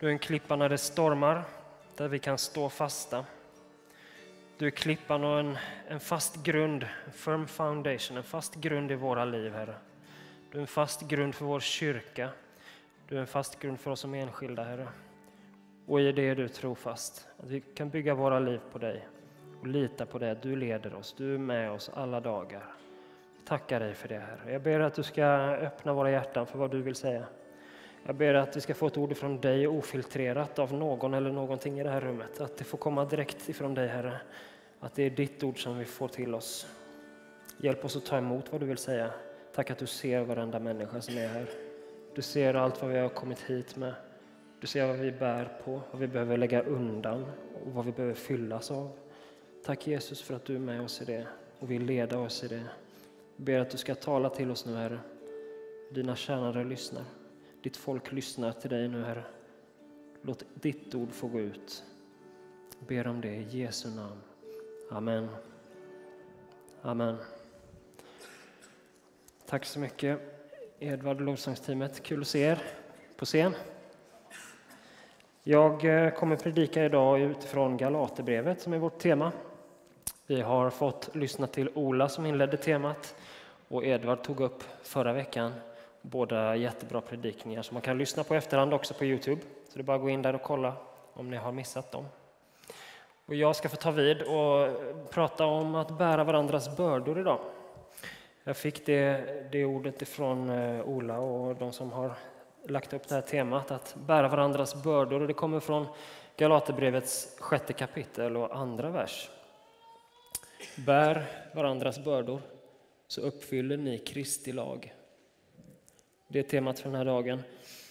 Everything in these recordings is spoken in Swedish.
Du är en klippa när det stormar, där vi kan stå fasta. Du är klippan och en fast grund, en firm foundation, en fast grund i våra liv, Herre. Du är en fast grund för vår kyrka. Du är en fast grund för oss som enskilda, Herre. Och i det är du trofast. Att vi kan bygga våra liv på dig och lita på det. Du leder oss, du är med oss alla dagar. Vi tackar dig för det, Herre. Jag ber att du ska öppna våra hjärtan för vad du vill säga. Jag ber att vi ska få ett ord från dig ofiltrerat av någon eller någonting i det här rummet. Att det får komma direkt ifrån dig, Herre. Att det är ditt ord som vi får till oss. Hjälp oss att ta emot vad du vill säga. Tack att du ser varenda människa som är här. Du ser allt vad vi har kommit hit med. Du ser vad vi bär på, vad vi behöver lägga undan och vad vi behöver fyllas av. Tack Jesus för att du är med oss i det och vill leda oss i det. Jag ber att du ska tala till oss nu, Herre. Dina tjänare lyssnar. Ditt folk lyssnar till dig nu, Herre. Låt ditt ord få gå ut. Jag ber om det i Jesu namn. Amen. Amen. Tack så mycket, Edvard och lovsångsteamet. Kul att se er på scen. Jag kommer predika idag utifrån Galaterbrevet som är vårt tema. Vi har fått lyssna till Ola som inledde temat och Edvard tog upp förra veckan. Båda jättebra predikningar som man kan lyssna på efterhand också på YouTube. Så det är bara att gå in där och kolla om ni har missat dem. Och jag ska få ta vid och prata om att bära varandras bördor idag. Jag fick det ordet ifrån Ola och de som har lagt upp det här temat, att bära varandras bördor. Och det kommer från Galaterbrevets 6:e kapitel och 2:a vers. Bär varandras bördor så uppfyller ni Kristi lag. Det är temat för den här dagen.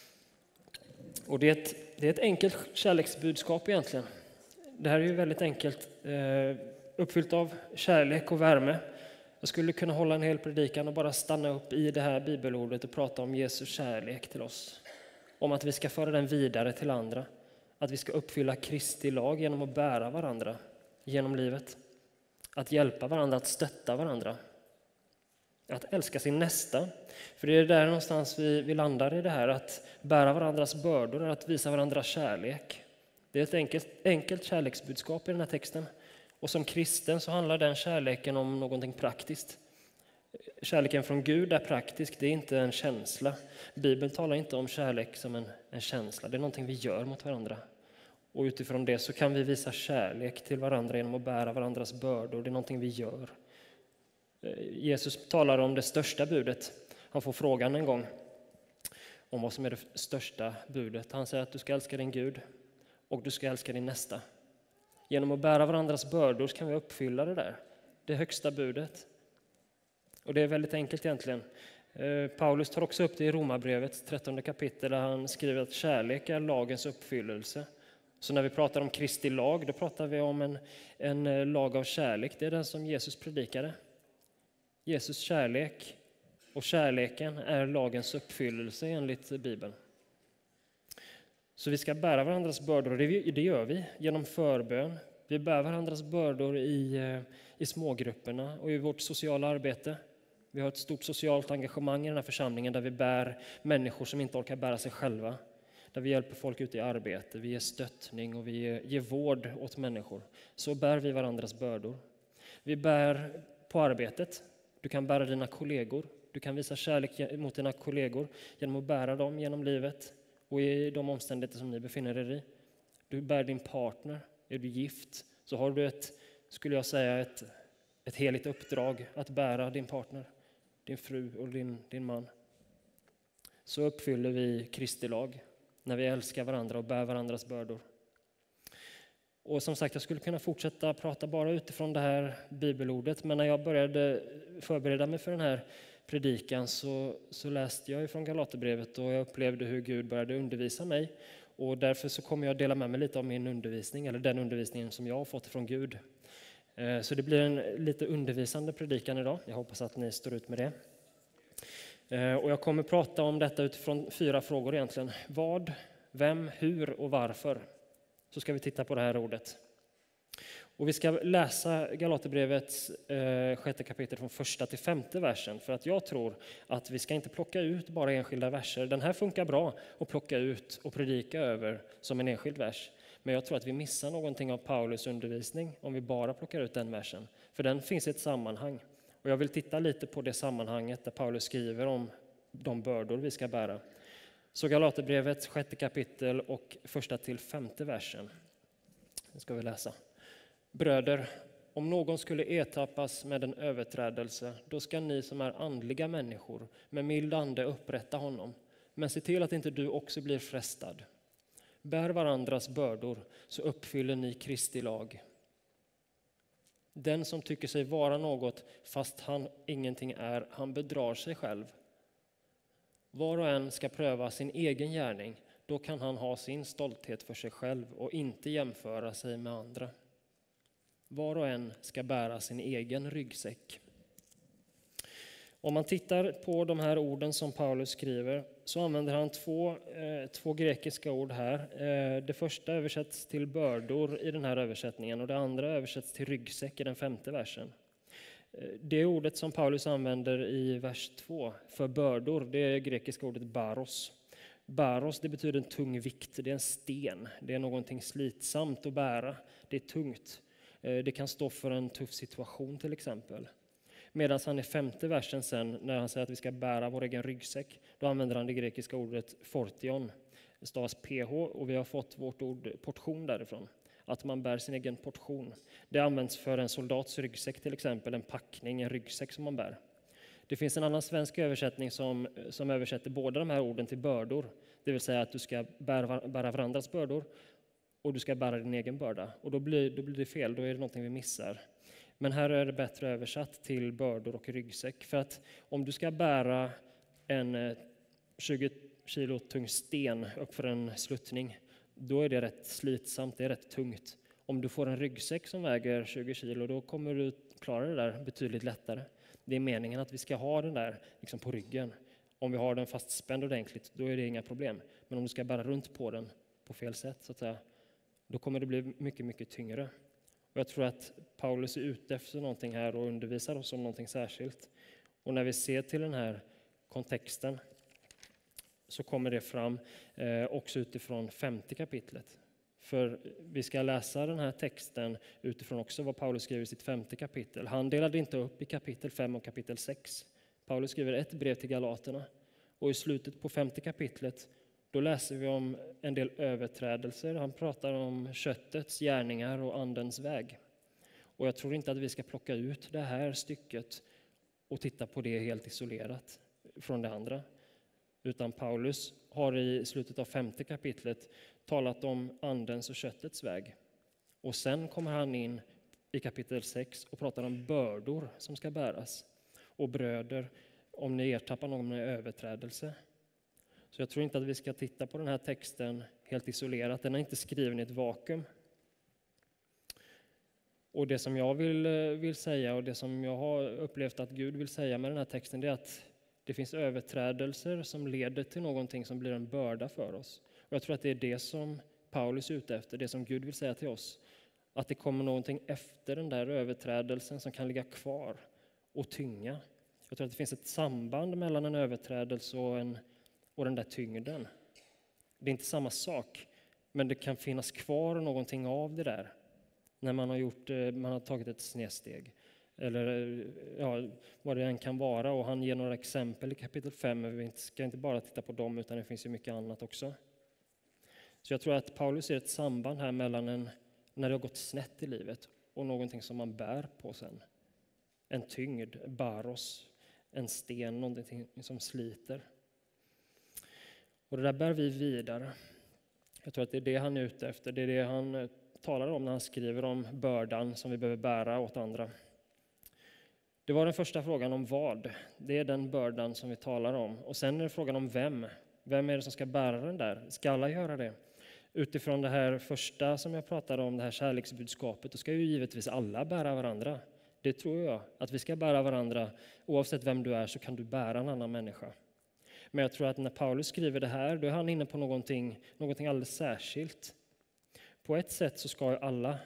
Och det är ett enkelt kärleksbudskap egentligen. Det här är ju väldigt enkelt, uppfyllt av kärlek och värme. Jag skulle kunna hålla en hel predikan och bara stanna upp i det här bibelordet och prata om Jesu kärlek till oss. Om att vi ska föra den vidare till andra. Att vi ska uppfylla Kristi lag genom att bära varandra genom livet. Att hjälpa varandra, att stötta varandra. Att älska sin nästa. För det är där någonstans vi landar i det här. Att bära varandras bördor, att visa varandra kärlek. Det är ett enkelt kärleksbudskap i den här texten. Och som kristen så handlar den kärleken om någonting praktiskt. Kärleken från Gud är praktisk, det är inte en känsla. Bibeln talar inte om kärlek som en känsla, det är någonting vi gör mot varandra. Och utifrån det så kan vi visa kärlek till varandra genom att bära varandras bördor, det är någonting vi gör. Jesus talar om det största budet. Han får frågan en gång om vad som är det största budet. Han säger att du ska älska din Gud och du ska älska din nästa. Genom att bära varandras bördor kan vi uppfylla det där. Det högsta budet. Och det är väldigt enkelt egentligen. Paulus tar också upp det i Romarbrevets 13:e kapitel där han skriver att kärlek är lagens uppfyllelse. Så när vi pratar om Kristi lag, då pratar vi om en lag av kärlek. Det är den som Jesus predikade. Jesus kärlek och kärleken är lagens uppfyllelse enligt Bibeln. Så vi ska bära varandras bördor och det gör vi genom förbön. Vi bär varandras bördor i smågrupperna och i vårt sociala arbete. Vi har ett stort socialt engagemang i den här församlingen där vi bär människor som inte orkar bära sig själva. Där vi hjälper folk ute i arbete, vi ger stöttning och vi ger vård åt människor. Så bär vi varandras bördor. Vi bär på arbetet. Du kan bära dina kollegor. Du kan visa kärlek mot dina kollegor genom att bära dem genom livet och i de omständigheter som ni befinner er i. Du bär din partner. Är du gift så har du ett heligt uppdrag att bära din partner, din fru och din man. Så uppfyller vi Kristi lag när vi älskar varandra och bär varandras bördor. Och som sagt, jag skulle kunna fortsätta prata bara utifrån det här bibelordet, men när jag började förbereda mig för den här predikan så läste jag ifrån Galaterbrevet och jag upplevde hur Gud började undervisa mig. Och därför så kommer jag dela med mig lite av min undervisning, eller den undervisningen som jag har fått från Gud. Så det blir en lite undervisande predikan idag. Jag hoppas att ni står ut med det. Och jag kommer prata om detta utifrån 4 frågor egentligen. Vad, vem, hur och varför. Så ska vi titta på det här ordet. Och vi ska läsa Galaterbrevets 6:e kapitel från 1:a till 5:e versen. För att jag tror att vi ska inte plocka ut bara enskilda verser. Den här funkar bra att plocka ut och predika över som en enskild vers. Men jag tror att vi missar någonting av Paulus undervisning om vi bara plockar ut den versen. För den finns i ett sammanhang. Och jag vill titta lite på det sammanhanget där Paulus skriver om de bördor vi ska bära. Så Galaterbrevets 6:e kapitel och 1:a till 5:e versen. Nu ska vi läsa. Bröder, om någon skulle ertappas med en överträdelse, då ska ni som är andliga människor med mild ande upprätta honom. Men se till att inte du också blir frestad. Bär varandras bördor, så uppfyller ni Kristi lag. Den som tycker sig vara något fast han ingenting är, han bedrar sig själv. Var och en ska pröva sin egen gärning, då kan han ha sin stolthet för sig själv och inte jämföra sig med andra. Var och en ska bära sin egen ryggsäck. Om man tittar på de här orden som Paulus skriver så använder han två grekiska ord här. Det första översätts till bördor i den här översättningen och det andra översätts till ryggsäck i den 5:e versen. Det ordet som Paulus använder i vers 2 för bördor, det är grekiska ordet baros. Baros, det betyder en tung vikt, det är en sten, det är någonting slitsamt att bära, det är tungt. Det kan stå för en tuff situation till exempel. Medan han i 5:e versen sen, när han säger att vi ska bära vår egen ryggsäck, då använder han det grekiska ordet fortion. Det stavas ph och vi har fått vårt ord portion därifrån. Att man bär sin egen portion. Det används för en soldats ryggsäck till exempel, en packning, en ryggsäck som man bär. Det finns en annan svensk översättning som översätter båda de här orden till bördor. Det vill säga att du ska bära varandras bördor och du ska bära din egen börda. Och då blir det fel, då är det någonting vi missar. Men här är det bättre översatt till bördor och ryggsäck. För att om du ska bära en 20 kilo tung sten upp för en sluttning, då är det rätt slitsamt, det är rätt tungt. Om du får en ryggsäck som väger 20 kilo, då kommer du klara det där betydligt lättare. Det är meningen att vi ska ha den där liksom på ryggen. Om vi har den fastspänd ordentligt, då är det inga problem. Men om du ska bära runt på den på fel sätt, så att säga, då kommer det bli mycket, mycket tyngre. Och jag tror att Paulus är ute efter någonting här och undervisar oss om någonting särskilt. Och när vi ser till den här kontexten så kommer det fram också utifrån 5:e kapitlet. För vi ska läsa den här texten utifrån också vad Paulus skriver i sitt 5:e kapitel. Han delade inte upp i kapitel 5 och kapitel 6. Paulus skriver ett brev till galaterna. Och i slutet på 5:e kapitlet då läser vi om en del överträdelser. Han pratar om köttets gärningar och andens väg. Och jag tror inte att vi ska plocka ut det här stycket och titta på det helt isolerat från det andra. Utan Paulus har i slutet av 5:e kapitlet talat om andens och köttets väg. Och sen kommer han in i kapitel 6 och pratar om bördor som ska bäras. Och bröder, om ni ertappar någon med överträdelse. Så jag tror inte att vi ska titta på den här texten helt isolerat. Den är inte skriven i ett vakuum. Och det som jag vill säga och det som jag har upplevt att Gud vill säga med den här texten, det är att det finns överträdelser som leder till någonting som blir en börda för oss. Och jag tror att det är det som Paulus är ute efter, det som Gud vill säga till oss. Att det kommer någonting efter den där överträdelsen som kan ligga kvar och tynga. Jag tror att det finns ett samband mellan en överträdelse och den där tyngden. Det är inte samma sak, men det kan finnas kvar någonting av det där när man har tagit ett snedsteg. Eller ja, vad det än kan vara. Och han ger några exempel i kapitel 5, men vi ska inte bara titta på dem utan det finns ju mycket annat också. Så jag tror att Paulus ser ett samband här mellan när det har gått snett i livet och någonting som man bär på sen. En tyngd, baros, en sten, någonting som sliter. Och det där bär vi vidare. Jag tror att det är det han är ute efter. Det är det han talar om när han skriver om bördan som vi behöver bära åt andra. Det var den första frågan om vad. Det är den bördan som vi talar om. Och sen är det frågan om vem. Vem är det som ska bära den där? Ska alla göra det? Utifrån det här första som jag pratade om, det här kärleksbudskapet, då ska ju givetvis alla bära varandra. Det tror jag, att vi ska bära varandra. Oavsett vem du är så kan du bära en annan människa. Men jag tror att när Paulus skriver det här, då är han inne på någonting alldeles särskilt. På ett sätt så ska ju alla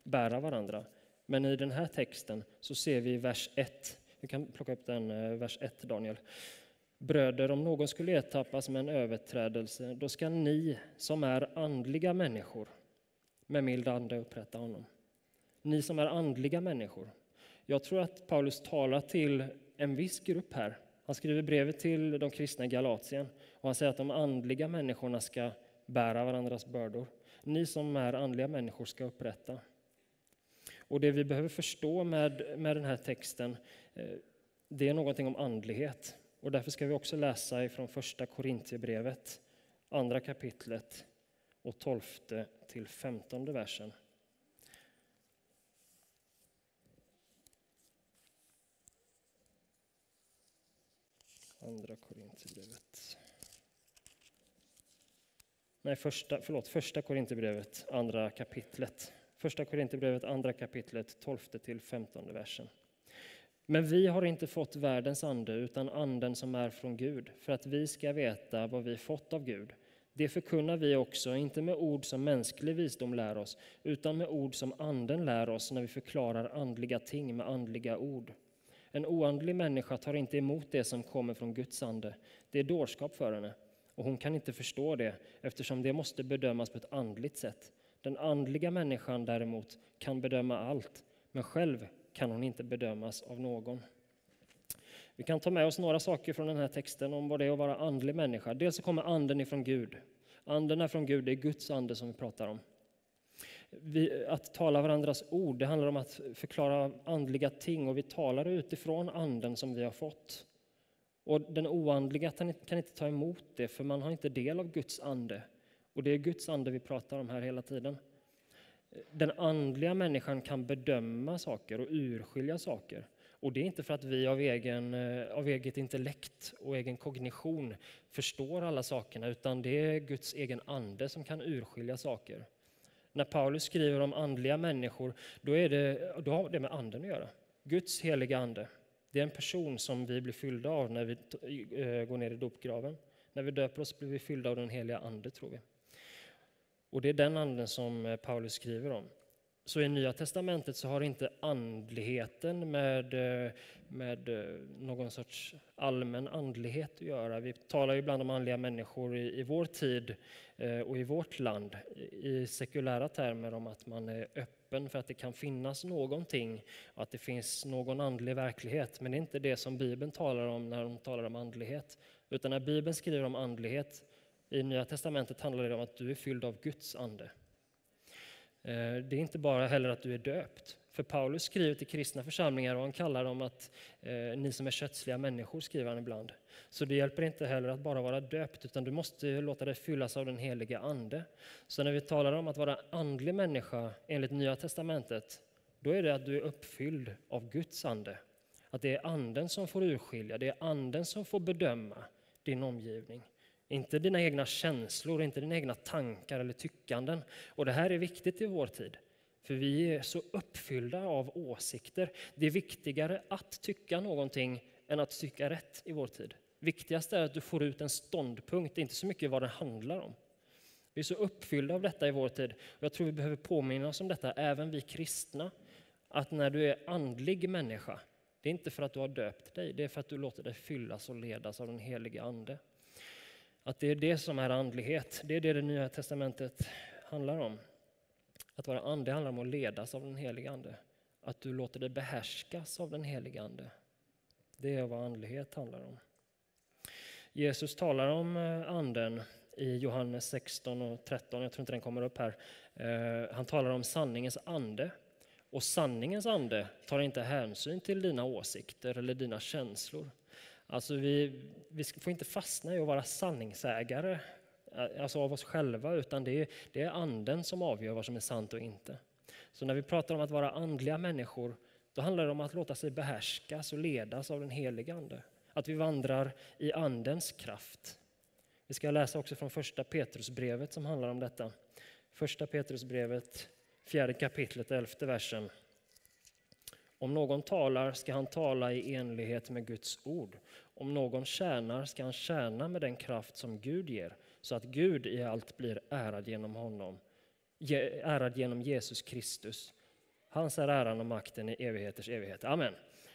bära varandra. Men i den här texten så ser vi i vers 1, vi kan plocka upp den, vers 1 Daniel. Bröder, om någon skulle ertappas med en överträdelse, då ska ni som är andliga människor med mild ande upprätta honom. Ni som är andliga människor. Jag tror att Paulus talar till en viss grupp här. Han skriver brevet till de kristna i Galatien och han säger att de andliga människorna ska bära varandras bördor. Ni som är andliga människor ska upprätta. Och det vi behöver förstå med den här texten, det är någonting om andlighet. Och därför ska vi också läsa ifrån första Korintierbrevet, andra kapitlet och 12:e till 15:e versen. Andra Korintierbrevet. Nej, första Korintierbrevet, andra kapitlet. Första Korintierbrevet, andra kapitlet, 12:e till 15:e versen. Men vi har inte fått världens ande, utan anden som är från Gud, för att vi ska veta vad vi fått av Gud. Det förkunnar vi också, inte med ord som mänsklig visdom lär oss, utan med ord som anden lär oss när vi förklarar andliga ting med andliga ord. En oandlig människa tar inte emot det som kommer från Guds ande. Det är dårskap för henne, och hon kan inte förstå det, eftersom det måste bedömas på ett andligt sätt. Den andliga människan däremot kan bedöma allt, men själv kan hon inte bedömas av någon. Vi kan ta med oss några saker från den här texten om vad det är att vara andlig människa. Dels så kommer anden ifrån Gud. Anden är från Gud, det är Guds ande som vi pratar om. Att tala varandras ord, det handlar om att förklara andliga ting, och vi talar utifrån anden som vi har fått. Och den oandliga kan inte ta emot det, för man har inte del av Guds ande. Och det är Guds ande vi pratar om här hela tiden. Den andliga människan kan bedöma saker och urskilja saker. Och det är inte för att vi av eget intellekt och egen kognition förstår alla sakerna, utan det är Guds egen ande som kan urskilja saker. När Paulus skriver om andliga människor, då har det med anden att göra. Guds heliga ande, det är en person som vi blir fyllda av när vi går ner i dopgraven. När vi döper oss blir vi fyllda av den heliga ande, tror vi. Och det är den anden som Paulus skriver om. Så i Nya testamentet så har inte andligheten med någon sorts allmän andlighet att göra. Vi talar ju ibland om andliga människor i vår tid och i vårt land i sekulära termer om att man är öppen för att det kan finnas någonting och att det finns någon andlig verklighet. Men det är inte det som Bibeln talar om när de talar om andlighet. Utan när Bibeln skriver om andlighet i Nya testamentet handlar det om att du är fylld av Guds ande. Det är inte bara heller att du är döpt. För Paulus skriver till kristna församlingar och han kallar dem att ni som är kötsliga människor, skriver han ibland. Så det hjälper inte heller att bara vara döpt, utan du måste låta dig fyllas av den heliga ande. Så när vi talar om att vara andlig människa enligt Nya testamentet, då är det att du är uppfylld av Guds ande. Att det är anden som får urskilja, det är anden som får bedöma din omgivning. Inte dina egna känslor, inte dina egna tankar eller tyckanden. Och det här är viktigt i vår tid. För vi är så uppfyllda av åsikter. Det är viktigare att tycka någonting än att tycka rätt i vår tid. Viktigast är att du får ut en ståndpunkt, inte så mycket vad det handlar om. Vi är så uppfyllda av detta i vår tid. Och jag tror vi behöver påminna oss om detta, även vi kristna. Att när du är andlig människa, det är inte för att du har döpt dig. Det är för att du låter dig fyllas och ledas av den heliga ande. Att det är det som är andlighet. Det är det Nya testamentet handlar om. Att vara ande handlar om att ledas av den heliga ande. Att du låter dig behärskas av den heliga ande. Det är vad andlighet handlar om. Jesus talar om anden i Johannes 16 och 13. Jag tror inte den kommer upp här. Han talar om sanningens ande. Och sanningens ande tar inte hänsyn till dina åsikter eller dina känslor. Alltså vi får inte fastna i att vara sanningsägare, alltså av oss själva, utan det är anden som avgör vad som är sant och inte. Så när vi pratar om att vara andliga människor, då handlar det om att låta sig behärskas och ledas av den heliga ande. Att vi vandrar i andens kraft. Vi ska läsa också från första Petrusbrevet som handlar om detta. Första Petrusbrevet, 4 kapitlet, 11:e versen. Om någon talar ska han tala i enlighet med Guds ord. Om någon tjänar ska han tjäna med den kraft som Gud ger, så att Gud i allt blir ärad genom honom. Ärad genom Jesus Kristus. Hans är äran och makten i evigheters evighet. Amen.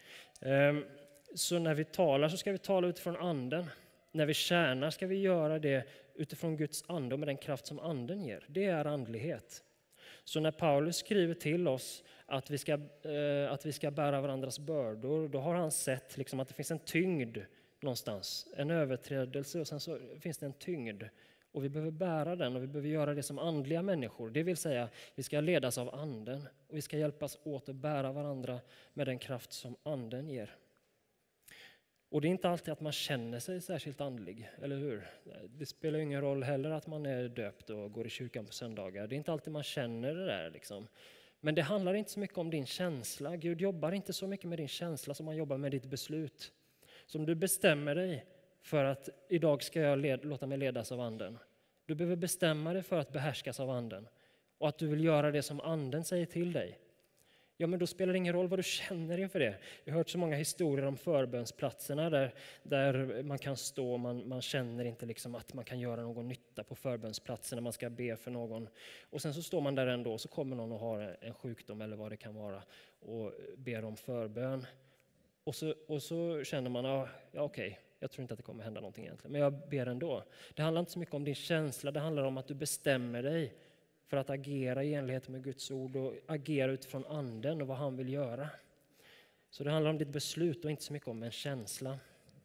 Så när vi talar så ska vi tala utifrån anden. När vi tjänar ska vi göra det utifrån Guds ande och med den kraft som anden ger. Det är andlighet. Så när Paulus skriver till oss att vi ska bära varandras bördor, då har han sett liksom att det finns en tyngd någonstans, en överträdelse, och sen så finns det en tyngd. Och vi behöver bära den, och vi behöver göra det som andliga människor. Det vill säga, vi ska ledas av anden och vi ska hjälpas åt att bära varandra med den kraft som anden ger. Och det är inte alltid att man känner sig särskilt andlig, eller hur? Det spelar ingen roll heller att man är döpt och går i kyrkan på söndagar. Det är inte alltid man känner det där liksom. Men det handlar inte så mycket om din känsla. Gud jobbar inte så mycket med din känsla som han jobbar med ditt beslut. Så om du bestämmer dig för att idag ska jag låta mig ledas av anden. Du behöver bestämma dig för att behärskas av anden. Och att du vill göra det som anden säger till dig. Ja, men då spelar det ingen roll vad du känner inför det. Jag har hört så många historier om förbönsplatserna där man kan stå, man känner inte liksom att man kan göra någon nytta på förbönsplatsen när man ska be för någon. Och sen så står man där ändå, så kommer någon och har en sjukdom eller vad det kan vara och ber om förbön. Och så känner man, ja okej, jag tror inte att det kommer hända någonting egentligen, men jag ber ändå. Det handlar inte så mycket om din känsla, det handlar om att du bestämmer dig för att agera i enlighet med Guds ord och agera utifrån anden och vad han vill göra. Så det handlar om ditt beslut och inte så mycket om en känsla.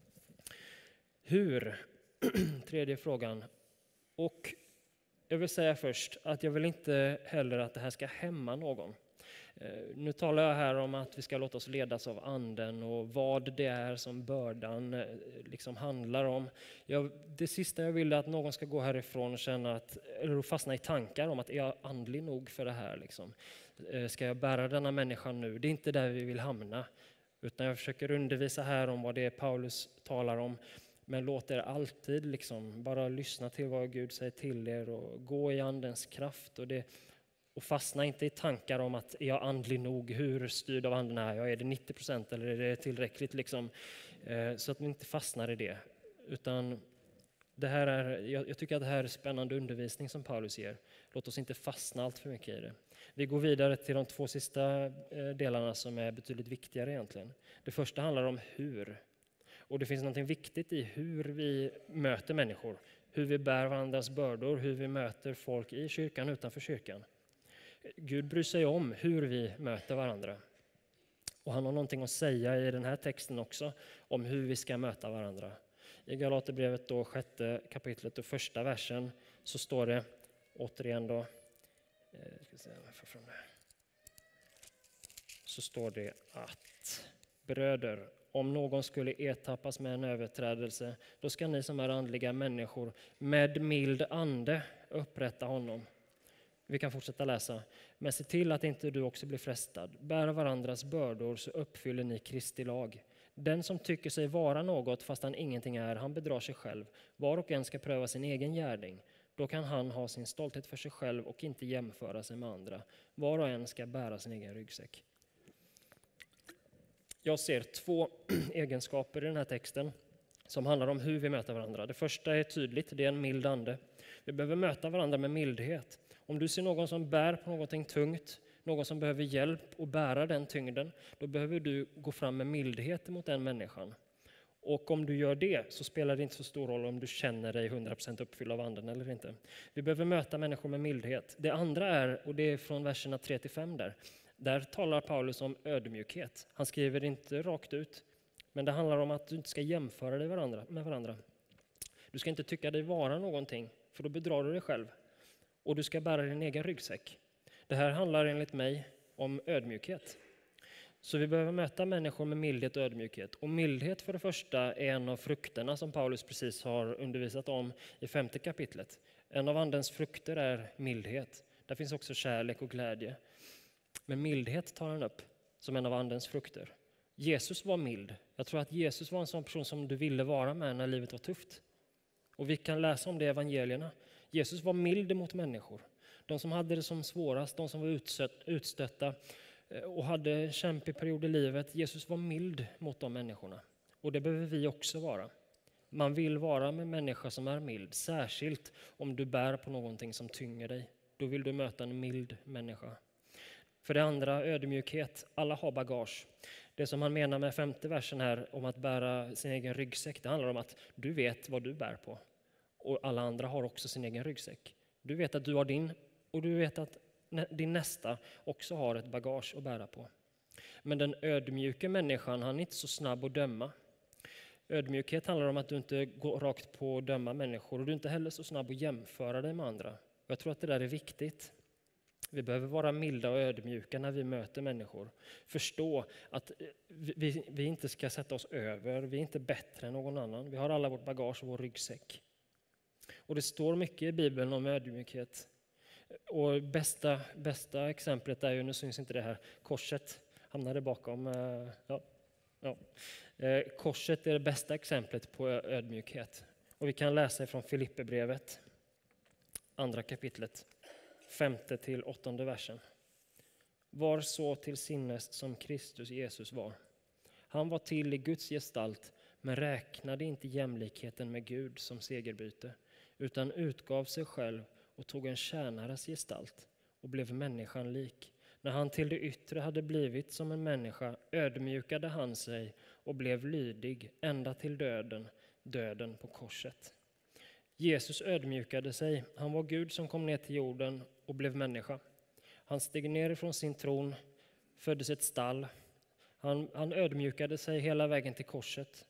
Hur? Tredje frågan. Och jag vill säga först att jag vill inte heller att det här ska hämma någon. Nu talar jag här om att vi ska låta oss ledas av anden och vad det är som bördan liksom handlar om. Det sista jag vill är att någon ska gå härifrån och känna eller fastna i tankar om att är jag andlig nog för det här? Liksom? Ska jag bära denna människan nu? Det är inte där vi vill hamna. Utan jag försöker undervisa här om vad det är Paulus talar om. Men låt er alltid liksom bara lyssna till vad Gud säger till er och gå i andens kraft. Och fastna inte i tankar om att är jag andlig nog, hur styrd av anden är jag? Är det 90% eller är det tillräckligt? Liksom? Så att ni inte fastnar i det. Utan jag tycker att det här är spännande undervisning som Paulus ger. Låt oss inte fastna allt för mycket i det. Vi går vidare till de 2 sista delarna som är betydligt viktigare egentligen. Det första handlar om hur. Och det finns något viktigt i hur vi möter människor. Hur vi bär varandras bördor, hur vi möter folk i kyrkan, utanför kyrkan. Gud bryr sig om hur vi möter varandra. Och han har någonting att säga i den här texten också om hur vi ska möta varandra. I Galaterbrevet då, 6:e kapitlet och 1:a versen så står det återigen då, så står det att bröder, om någon skulle ertappas med en överträdelse, då ska ni som är andliga människor med mild ande upprätta honom. Vi kan fortsätta läsa. Men se till att inte du också blir frestad. Bär varandras bördor så uppfyller ni Kristi lag. Den som tycker sig vara något fast han ingenting är, han bedrar sig själv. Var och en ska pröva sin egen gärning. Då kan han ha sin stolthet för sig själv och inte jämföra sig med andra. Var och en ska bära sin egen ryggsäck. Jag ser 2 egenskaper i den här texten som handlar om hur vi möter varandra. Det första är tydligt, det är en mild ande. Vi behöver möta varandra med mildhet. Om du ser någon som bär på någonting tungt, någon som behöver hjälp att bära den tyngden, då behöver du gå fram med mildhet mot den människan. Och om du gör det så spelar det inte så stor roll om du känner dig 100% uppfylld av anden eller inte. Vi behöver möta människor med mildhet. Det andra är, och det är från verserna 3-5 där talar Paulus om ödmjukhet. Han skriver inte rakt ut, men det handlar om att du inte ska jämföra dig med varandra. Du ska inte tycka dig vara någonting, för då bedrar du dig själv. Och du ska bära din egen ryggsäck. Det här handlar enligt mig om ödmjukhet. Så vi behöver möta människor med mildhet och ödmjukhet. Och mildhet för det första är en av frukterna som Paulus precis har undervisat om i 5:e kapitlet. En av andens frukter är mildhet. Där finns också kärlek och glädje. Men mildhet tar han upp som en av andens frukter. Jesus var mild. Jag tror att Jesus var en sån person som du ville vara med när livet var tufft. Och vi kan läsa om det i evangelierna. Jesus var mild mot människor. De som hade det som svårast, de som var utstötta och hade en kämpig period i livet. Jesus var mild mot de människorna. Och det behöver vi också vara. Man vill vara med människor som är mild. Särskilt om du bär på någonting som tynger dig. Då vill du möta en mild människa. För det andra, ödmjukhet. Alla har bagage. Det som han menar med 5:e versen här om att bära sin egen ryggsäck, det handlar om att du vet vad du bär på. Och alla andra har också sin egen ryggsäck. Du vet att du har din, och du vet att din nästa också har ett bagage att bära på. Men den ödmjuka människan, han är inte så snabb att döma. Ödmjukhet handlar om att du inte går rakt på att döma människor, och du är inte heller så snabb att jämföra dig med andra. Jag tror att det där är viktigt. Vi behöver vara milda och ödmjuka när vi möter människor. Förstå att vi inte ska sätta oss över, vi är inte bättre än någon annan. Vi har alla vårt bagage och vår ryggsäck. Och det står mycket i Bibeln om ödmjukhet. Och bästa exemplet är ju, nu syns inte det här, korset hamnade bakom. Korset är det bästa exemplet på ödmjukhet. Och vi kan läsa ifrån Filipperbrevet, 2 kapitlet, 5:e till 8:e versen. Var så till sinnes som Kristus Jesus var. Han var till i Guds gestalt, men räknade inte jämlikheten med Gud som segerbyte, utan utgav sig själv och tog en tjänares gestalt och blev människan lik. När han till det yttre hade blivit som en människa ödmjukade han sig och blev lydig ända till döden på korset. Jesus ödmjukade sig. Han var Gud som kom ner till jorden och blev människa. Han steg ner ifrån sin tron, föddes ett stall. Han ödmjukade sig hela vägen till korset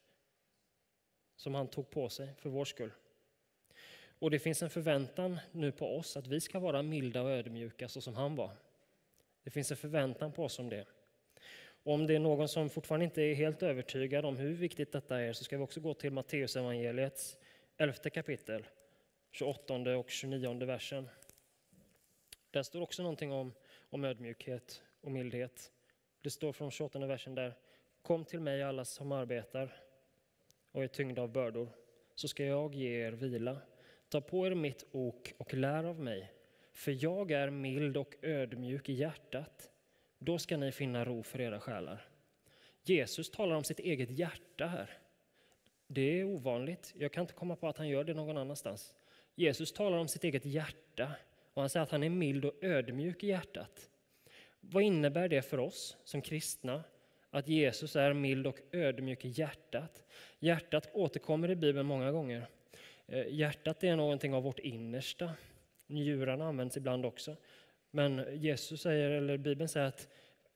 som han tog på sig för vår skull. Och det finns en förväntan nu på oss att vi ska vara milda och ödmjuka så som han var. Det finns en förväntan på oss om det. Och om det är någon som fortfarande inte är helt övertygad om hur viktigt detta är, så ska vi också gå till Matteus evangeliets 11:e kapitel, 28:e och 29:e versen. Där står också någonting om ödmjukhet och mildhet. Det står från 28:e versen där: Kom till mig alla som arbetar och är tyngda av bördor, så ska jag ge er vila. Ta på er mitt ok och lär av mig, för jag är mild och ödmjuk i hjärtat. Då ska ni finna ro för era själar. Jesus talar om sitt eget hjärta här. Det är ovanligt. Jag kan inte komma på att han gör det någon annanstans. Jesus talar om sitt eget hjärta och han säger att han är mild och ödmjuk i hjärtat. Vad innebär det för oss som kristna att Jesus är mild och ödmjuk i hjärtat? Hjärtat återkommer i Bibeln många gånger. Hjärtat är någonting av vårt innersta. Njurarna används ibland också. Men Jesus säger, eller Bibeln säger att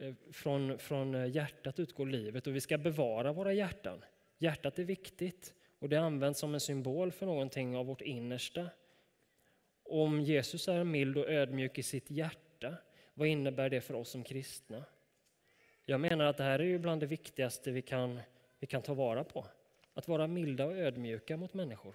från hjärtat utgår livet, och vi ska bevara våra hjärtan. Hjärtat är viktigt och det används som en symbol för någonting av vårt innersta. Om Jesus är mild och ödmjuk i sitt hjärta, vad innebär det för oss som kristna? Jag menar att det här är ju bland det viktigaste vi kan ta vara på. Att vara milda och ödmjuka mot människor.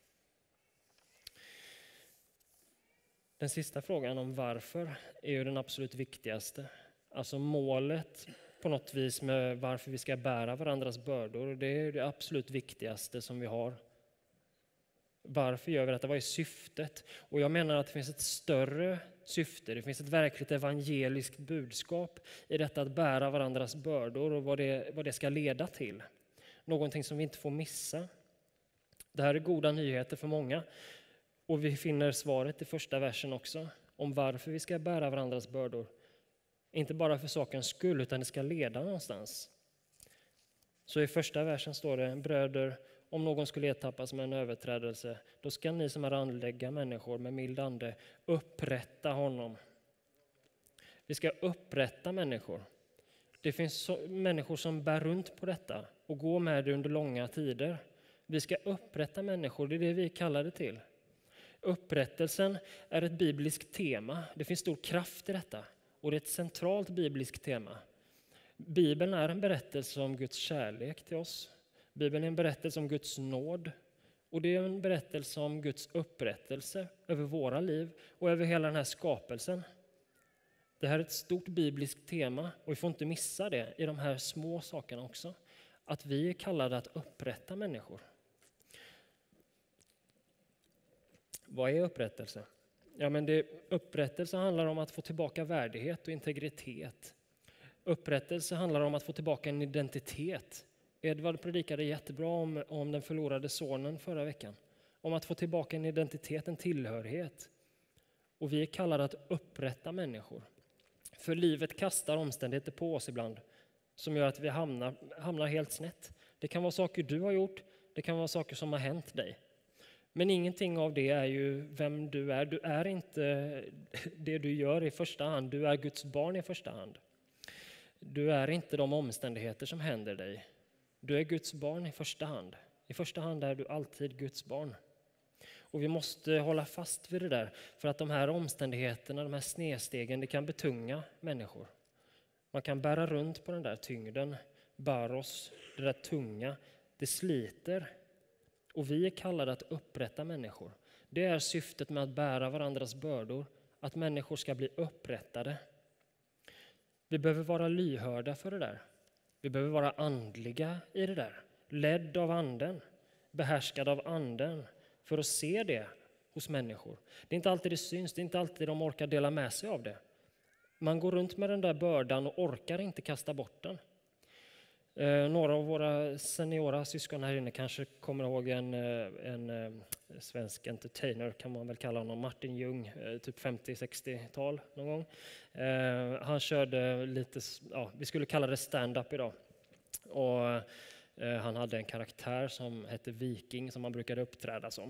Den sista frågan om varför är ju den absolut viktigaste. Alltså målet på något vis med varför vi ska bära varandras bördor. Det är det absolut viktigaste som vi har. Varför gör vi detta? Vad är syftet? Och jag menar att det finns ett större syfte. Det finns ett verkligt evangeliskt budskap i detta att bära varandras bördor och vad det ska leda till. Någonting som vi inte får missa. Det här är goda nyheter för många. Och vi finner svaret i första versen också om varför vi ska bära varandras bördor. Inte bara för sakens skull, utan det ska leda någonstans. Så i första versen står det: bröder, om någon skulle ertappas med en överträdelse, då ska ni som är andliga människor med mild ande upprätta honom. Vi ska upprätta människor. Det finns människor som bär runt på detta och går med det under långa tider. Vi ska upprätta människor, det är det vi kallar det till. Upprättelsen är ett bibliskt tema. Det finns stor kraft i detta. Och det är ett centralt bibliskt tema. Bibeln är en berättelse om Guds kärlek till oss. Bibeln är en berättelse om Guds nåd. Och det är en berättelse om Guds upprättelse över våra liv och över hela den här skapelsen. Det här är ett stort bibliskt tema och vi får inte missa det i de här små sakerna också. Att vi är kallade att upprätta människor. Vad är upprättelse? Ja, men upprättelse handlar om att få tillbaka värdighet och integritet. Upprättelse handlar om att få tillbaka en identitet. Edvard predikade jättebra om den förlorade sonen förra veckan. Om att få tillbaka en identitet, en tillhörighet. Och vi är kallade att upprätta människor. För livet kastar omständigheter på oss ibland som gör att vi hamnar helt snett. Det kan vara saker du har gjort, det kan vara saker som har hänt dig. Men ingenting av det är ju vem du är. Du är inte det du gör i första hand, du är Guds barn i första hand. Du är inte de omständigheter som händer dig. Du är Guds barn i första hand. I första hand är du alltid Guds barn. Och vi måste hålla fast vid det där, för att de här omständigheterna, de här snedstegen, det kan betunga människor. Man kan bära runt på den där tyngden, baros, det där tunga, det sliter. Och vi är kallade att upprätta människor. Det är syftet med att bära varandras bördor, att människor ska bli upprättade. Vi behöver vara lyhörda för det där. Vi behöver vara andliga i det där, ledd av anden, behärskad av anden, för att se det hos människor. Det är inte alltid det syns, det är inte alltid de orkar dela med sig av det. Man går runt med den där bördan och orkar inte kasta bort den. Några av våra seniora syskon här inne kanske kommer ihåg en svensk entertainer, kan man väl kalla honom, Martin Ljung, typ 50-60-tal någon gång. Han körde lite, vi skulle kalla det stand-up idag. Och han hade en karaktär som hette Viking som han brukade uppträda som.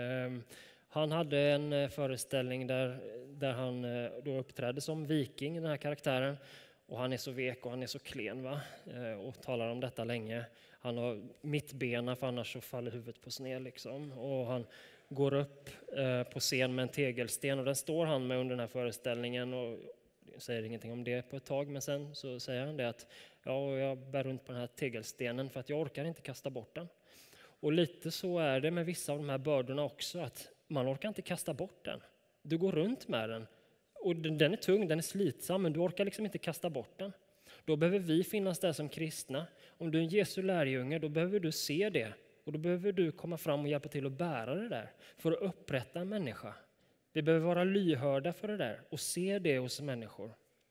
Han hade en föreställning där han då uppträdde som viking, den här karaktären. Och han är så vek och han är så klen, va? Och talar om detta länge. Han har mittbena, för annars så faller huvudet på sned liksom. Och han går upp på scen med en tegelsten och den står han med under den här föreställningen och säger ingenting om det på ett tag. Men sen så säger han det att jag bär runt på den här tegelstenen för att jag orkar inte kasta bort den. Och lite så är det med vissa av de här bördorna också, att man orkar inte kasta bort den. Du går runt med den. Och den är tung, den är slitsam, men du orkar liksom inte kasta bort den. Då behöver vi finnas där som kristna. Om du är en Jesu lärjunge, då behöver du se det. Och då behöver du komma fram och hjälpa till att bära det där. För att upprätta en människa. Vi behöver vara lyhörda för det där och se det hos människor.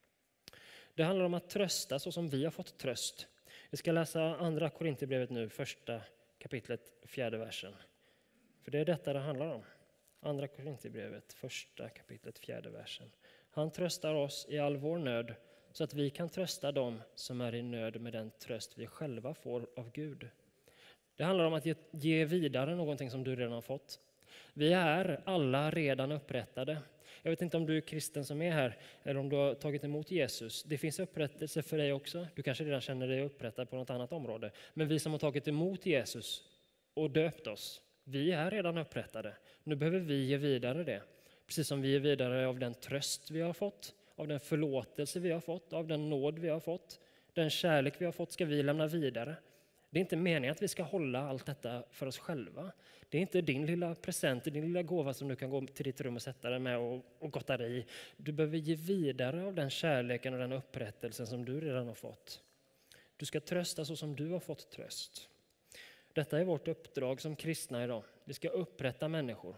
Det handlar om att trösta så som vi har fått tröst. Vi ska läsa andra Korinthierbrevet nu, första kapitlet, 4:e versen. För det är detta det handlar om. Andra Korinthierbrevet, första kapitlet, 4:e versen. Han tröstar oss i all vår nöd så att vi kan trösta dem som är i nöd med den tröst vi själva får av Gud. Det handlar om att ge vidare någonting som du redan har fått. Vi är alla redan upprättade. Jag vet inte om du är kristen som är här eller om du har tagit emot Jesus. Det finns upprättelse för dig också. Du kanske redan känner dig upprättad på något annat område. Men vi som har tagit emot Jesus och döpt oss, vi är redan upprättade. Nu behöver vi ge vidare det. Precis som vi ger vidare av den tröst vi har fått, av den förlåtelse vi har fått, av den nåd vi har fått, den kärlek vi har fått ska vi lämna vidare. Det är inte meningen att vi ska hålla allt detta för oss själva. Det är inte din lilla present, din lilla gåva som du kan gå till ditt rum och sätta dig med och gotta dig i. Du behöver ge vidare av den kärleken och den upprättelsen som du redan har fått. Du ska trösta så som du har fått tröst. Detta är vårt uppdrag som kristna idag. Vi ska upprätta människor.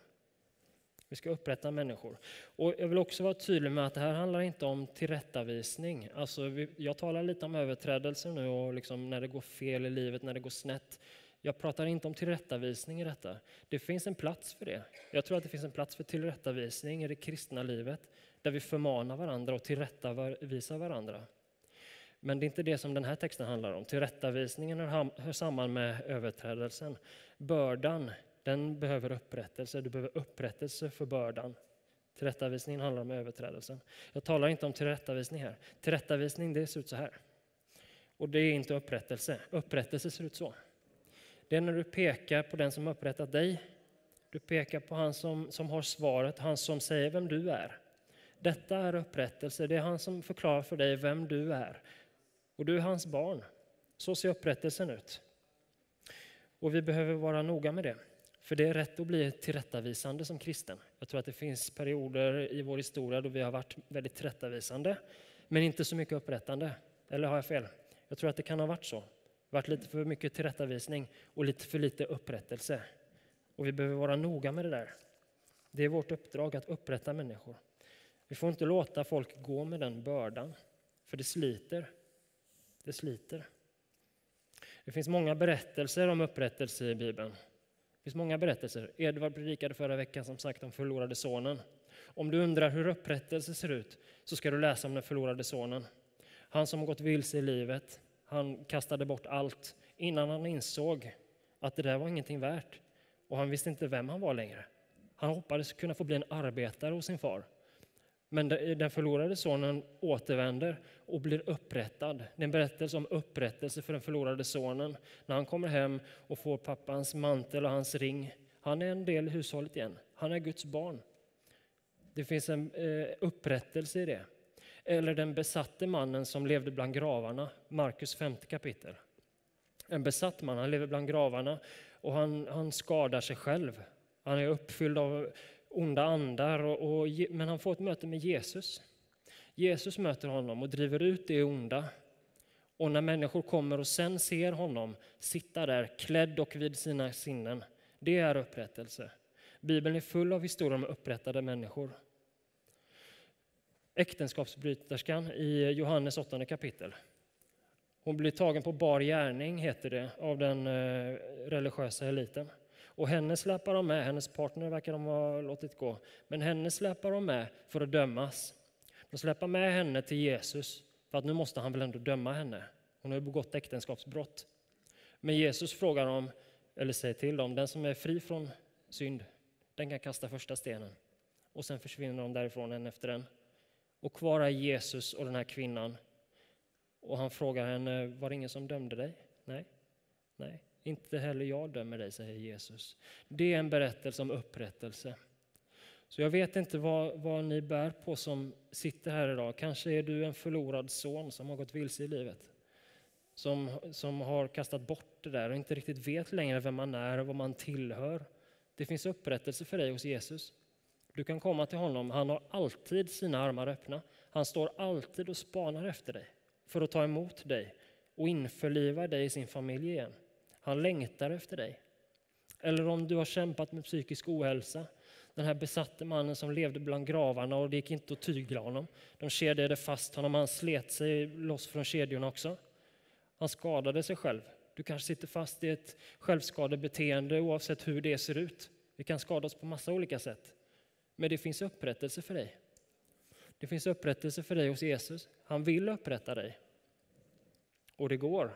Vi ska upprätta människor. Och jag vill också vara tydlig med att det här handlar inte om tillrättavisning. Alltså jag talar lite om överträdelser nu och liksom när det går fel i livet, när det går snett. Jag pratar inte om tillrättavisning i detta. Det finns en plats för det. Jag tror att det finns en plats för tillrättavisning i det kristna livet där vi förmanar varandra och tillrättavisar varandra. Men det är inte det som den här texten handlar om. Tillrättavisningen hör samman med överträdelsen. Bördan, den behöver upprättelse. Du behöver upprättelse för bördan. Tillrättavisningen handlar om överträdelsen. Jag talar inte om tillrättavisning här. Tillrättavisning, det ser ut så här. Och det är inte upprättelse. Upprättelse ser ut så. Det är när du pekar på den som upprättat dig. Du pekar på han som har svaret, han som säger vem du är. Detta är upprättelse. Det är han som förklarar för dig vem du är. Och du är hans barn. Så ser upprättelsen ut. Och vi behöver vara noga med det. För det är rätt att bli tillrättavisande som kristen. Jag tror att det finns perioder i vår historia då vi har varit väldigt tillrättavisande. Men inte så mycket upprättande. Eller har jag fel? Jag tror att det kan ha varit så. Varit lite för mycket tillrättavisning och lite för lite upprättelse. Och vi behöver vara noga med det där. Det är vårt uppdrag att upprätta människor. Vi får inte låta folk gå med den bördan. För det sliter. Det sliter. Det finns många berättelser om upprättelse i Bibeln. Det finns många berättelser. Edvard predikade förra veckan som sagt om förlorade sonen. Om du undrar hur upprättelse ser ut så ska du läsa om den förlorade sonen. Han som har gått vilse i livet, han kastade bort allt innan han insåg att det där var ingenting värt. Och han visste inte vem han var längre. Han hoppades kunna få bli en arbetare hos sin far. Men den förlorade sonen återvänder och blir upprättad. Det är en berättelse om upprättelse för den förlorade sonen. När han kommer hem och får pappans mantel och hans ring. Han är en del i hushållet igen. Han är Guds barn. Det finns en upprättelse i det. Eller den besatte mannen som levde bland gravarna. Markus 5:e kapitel. En besatt man, han lever bland gravarna och han skadar sig själv. Han är uppfylld av onda andar, men han får ett möte med Jesus. Jesus möter honom och driver ut det onda. Och när människor kommer och sen ser honom sitta där klädd och vid sina sinnen, det är upprättelse. Bibeln är full av historier om upprättade människor. Äktenskapsbryterskan i Johannes 8:e kapitel. Hon blir tagen på bar gärning, heter det, av den religiösa eliten. Och henne släpar de med, hennes partner verkar de ha låtit gå. Men henne släpar de med för att dömas. De släpar med henne till Jesus, för att nu måste han väl ändå döma henne. Hon har ju begått äktenskapsbrott. Men Jesus frågar dem, eller säger till dem, den som är fri från synd, den kan kasta första stenen. Och sen försvinner de därifrån en efter en. Och kvar är Jesus och den här kvinnan. Och han frågar henne, var det ingen som dömde dig? Nej, inte heller jag dömer dig, säger Jesus. Det är en berättelse om upprättelse. Så jag vet inte vad ni bär på som sitter här idag. Kanske är du en förlorad son som har gått vilse i livet. Som har kastat bort det där och inte riktigt vet längre vem man är och vad man tillhör. Det finns upprättelse för dig hos Jesus. Du kan komma till honom. Han har alltid sina armar öppna. Han står alltid och spanar efter dig för att ta emot dig och införliva dig i sin familj igen. Han längtar efter dig. Eller om du har kämpat med psykisk ohälsa. Den här besatte mannen som levde bland gravarna och det gick inte att tygla honom. De kedjade fast honom, han slet sig loss från kedjorna också. Han skadade sig själv. Du kanske sitter fast i ett självskadebeteende oavsett hur det ser ut. Vi kan skada oss på massa olika sätt. Men det finns upprättelse för dig. Det finns upprättelse för dig hos Jesus. Han vill upprätta dig. Och det går.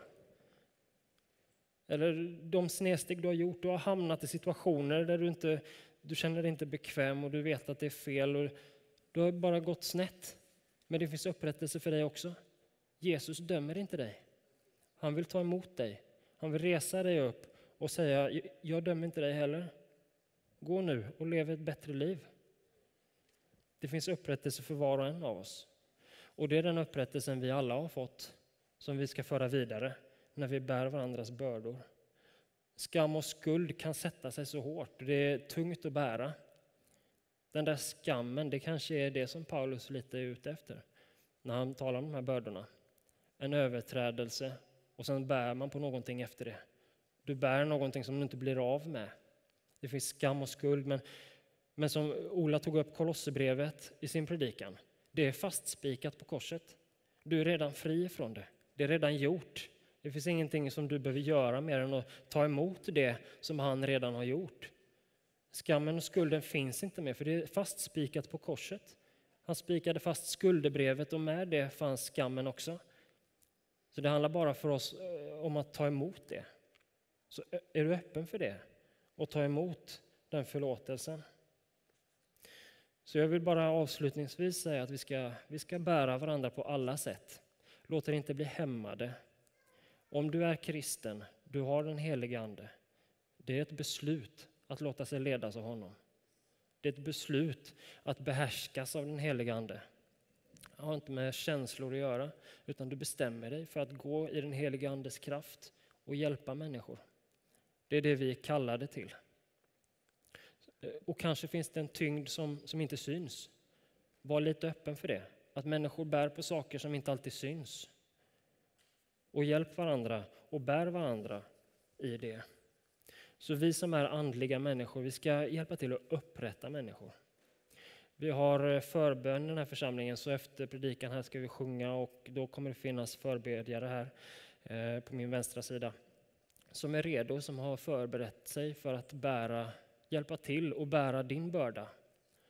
Eller de snedsteg du har gjort. Du har hamnat i situationer där du känner dig inte bekväm och du vet att det är fel. Och du har bara gått snett. Men det finns upprättelse för dig också. Jesus dömer inte dig. Han vill ta emot dig. Han vill resa dig upp och säga, jag dömer inte dig heller. Gå nu och lev ett bättre liv. Det finns upprättelse för var och en av oss. Och det är den upprättelsen vi alla har fått som vi ska föra vidare när vi bär varandras bördor. Skam och skuld kan sätta sig så hårt. Det är tungt att bära. Den där skammen, det kanske är det som Paulus lite är ute efter när han talar om de här bördorna. En överträdelse och sen bär man på någonting efter det. Du bär någonting som du inte blir av med. Det finns skam och skuld, men som Ola tog upp Kolosserbrevet i sin predikan. Det är fastspikat på korset. Du är redan fri från det. Det är redan gjort. Det finns ingenting som du behöver göra mer än att ta emot det som han redan har gjort. Skammen och skulden finns inte mer för det är fastspikat på korset. Han spikade fast skuldebrevet och med det fanns skammen också. Så det handlar bara för oss om att ta emot det. Så är du öppen för det och ta emot den förlåtelsen. Så jag vill bara avslutningsvis säga att vi ska bära varandra på alla sätt. Låt er inte bli hämmade. Om du är kristen, du har den helige ande. Det är ett beslut att låta sig ledas av honom. Det är ett beslut att behärskas av den helige ande. Det har inte med känslor att göra, utan du bestämmer dig för att gå i den helige andes kraft och hjälpa människor. Det är det vi är kallade till. Och kanske finns det en tyngd som inte syns. Var lite öppen för det. Att människor bär på saker som inte alltid syns. Och hjälp varandra och bär varandra i det. Så vi som är andliga människor, vi ska hjälpa till att upprätta människor. Vi har förbön i den här församlingen, så efter predikan här ska vi sjunga och då kommer det finnas förbedjare här på min vänstra sida. Som är redo, som har förberett sig för att hjälpa till och bära din börda.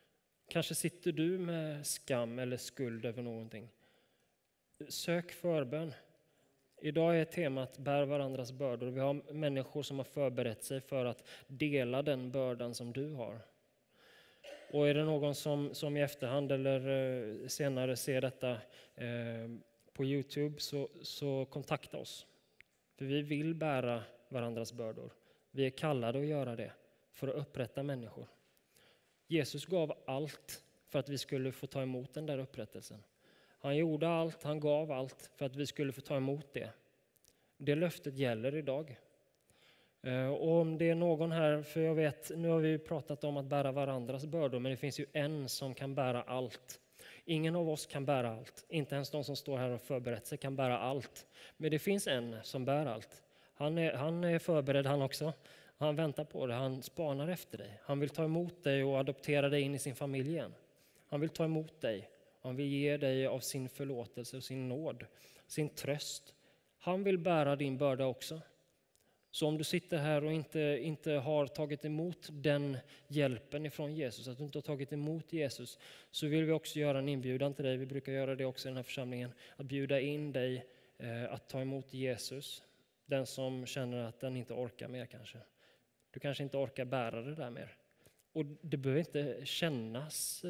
Kanske sitter du med skam eller skuld över någonting. Sök förbön. Idag är temat bär varandras bördor. Vi har människor som har förberett sig för att dela den bördan som du har. Och är det någon som i efterhand eller senare ser detta på YouTube så kontakta oss. För vi vill bära varandras bördor. Vi är kallade att göra det för att upprätta människor. Jesus gav allt för att vi skulle få ta emot den där upprättelsen. Han gjorde allt, han gav allt för att vi skulle få ta emot det. Det löftet gäller idag. Och om det är någon här, för jag vet, nu har vi pratat om att bära varandras bördor, men det finns ju en som kan bära allt. Ingen av oss kan bära allt, inte ens de som står här och förberett sig kan bära allt. Men det finns en som bär allt. Han är förberedd han också. Han väntar på det, han spanar efter dig. Han vill ta emot dig och adoptera dig in i sin familj igen. Han vill ta emot dig. Han vill ge dig av sin förlåtelse och sin nåd, sin tröst. Han vill bära din börda också. Så om du sitter här och inte har tagit emot den hjälpen ifrån Jesus, att du inte har tagit emot Jesus, så vill vi också göra en inbjudan till dig. Vi brukar göra det också i den här församlingen, att bjuda in dig att ta emot Jesus. Den som känner att den inte orkar mer kanske. Du kanske inte orkar bära det där mer. Och det behöver inte kännas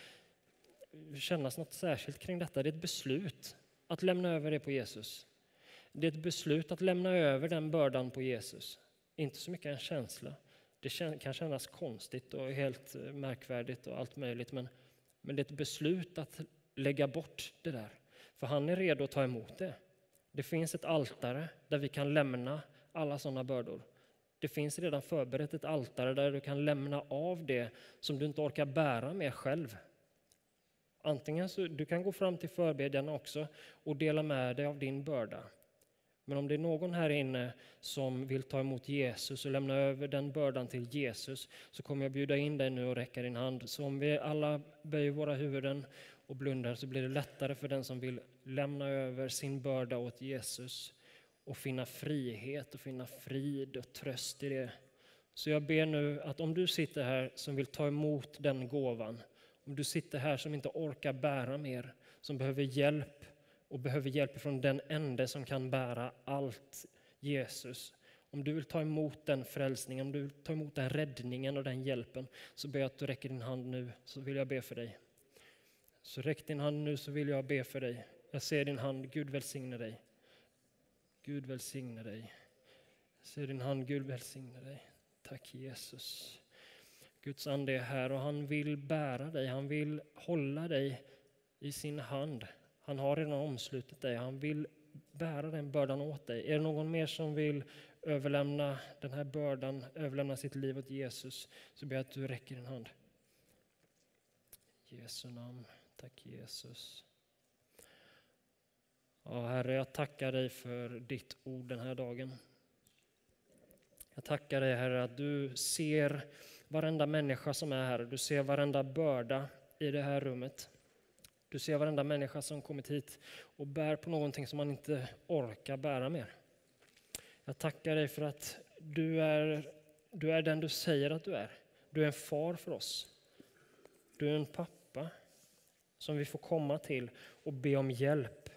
något särskilt kring detta. Det är ett beslut att lämna över det på Jesus. Det är ett beslut att lämna över den bördan på Jesus. Inte så mycket en känsla. Det kan kännas konstigt och helt märkvärdigt och allt möjligt. Men det är ett beslut att lägga bort det där. För han är redo att ta emot det. Det finns ett altare där vi kan lämna alla sådana bördor. Det finns redan förberett ett altare där du kan lämna av det som du inte orkar bära med själv. Antingen så du kan gå fram till förbedjarna också och dela med dig av din börda. Men om det är någon här inne som vill ta emot Jesus och lämna över den bördan till Jesus, så kommer jag bjuda in dig nu och räcka din hand. Så om vi alla böjer våra huvuden och blundar, så blir det lättare för den som vill lämna över sin börda åt Jesus och finna frihet och finna frid och tröst i det. Så jag ber nu att om du sitter här som vill ta emot den gåvan, om du sitter här som inte orkar bära mer, som behöver hjälp och behöver hjälp från den ende som kan bära allt, Jesus. Om du vill ta emot den frälsningen, om du vill ta emot den räddningen och den hjälpen, så ber jag att du räcker din hand nu, så vill jag be för dig. Så räck din hand nu, så vill jag be för dig. Jag ser din hand, Gud välsigne dig. Gud välsigne dig. Jag ser din hand, Gud välsigne dig. Tack Jesus. Guds ande är här och han vill bära dig, han vill hålla dig i sin hand. Han har redan omslutit dig, han vill bära den bördan åt dig. Är det någon mer som vill överlämna den här bördan, överlämna sitt liv åt Jesus, så ber jag att du räcker din hand. I Jesu namn, tack Jesus. Ja, Herre, jag tackar dig för ditt ord den här dagen. Jag tackar dig, Herre, att du ser varenda människa som är här. Du ser varenda börda i det här rummet. Du ser varenda människa som kommit hit och bär på någonting som man inte orkar bära mer. Jag tackar dig för att du är den du säger att du är. Du är en far för oss. Du är en pappa som vi får komma till och be om hjälp.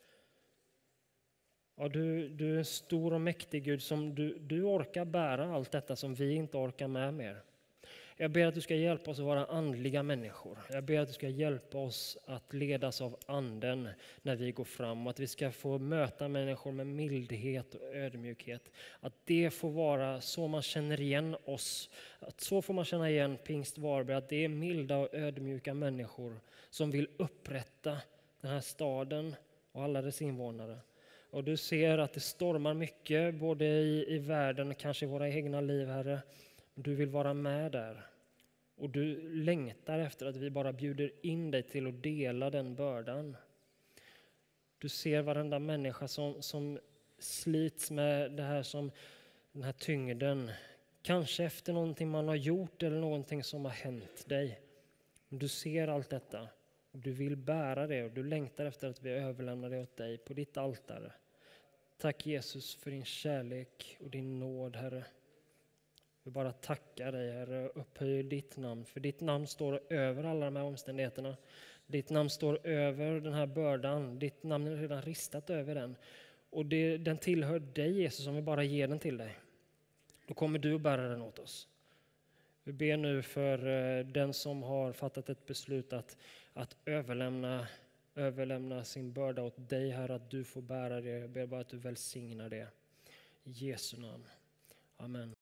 Ja, du är en stor och mäktig Gud som du orkar bära allt detta som vi inte orkar med mer. Jag ber att du ska hjälpa oss att vara andliga människor. Jag ber att du ska hjälpa oss att ledas av anden när vi går fram. Att vi ska få möta människor med mildhet och ödmjukhet. Att det får vara så man känner igen oss. Att så får man känna igen Pingst Varberg. Att det är milda och ödmjuka människor som vill upprätta den här staden och alla dess invånare. Och du ser att det stormar mycket både i världen och kanske i våra egna liv, Herre. Du vill vara med där. Och du längtar efter att vi bara bjuder in dig till att dela den bördan. Du ser varenda människa som slits med det här som den här tyngden. Kanske efter någonting man har gjort eller någonting som har hänt dig. Du ser allt detta. Och du vill bära det och du längtar efter att vi överlämnar det åt dig på ditt altare. Tack Jesus för din kärlek och din nåd, Herre. Vi bara tackar dig, Herre, och upphöjer ditt namn. För ditt namn står över alla de här omständigheterna. Ditt namn står över den här bördan. Ditt namn är redan ristat över den. Och den tillhör dig, Jesus, om vi bara ger den till dig. Då kommer du att bära den åt oss. Vi ber nu för den som har fattat ett beslut att överlämna sin börda åt dig, Herre, att du får bära det. Jag ber bara att du välsignar det. I Jesu namn. Amen.